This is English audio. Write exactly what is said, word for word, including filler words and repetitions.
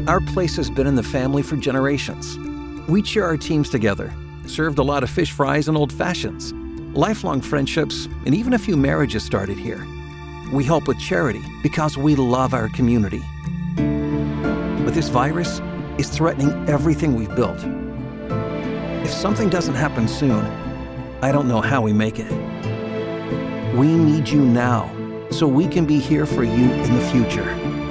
Our place has been in the family for generations. We cheer our teams together, served a lot of fish fries and old fashions. Lifelong friendships and even a few marriages started here. We help with charity because we love our community. But this virus is threatening everything we've built. If something doesn't happen soon, I don't know how we make it. We need you now, so we can be here for you in the future.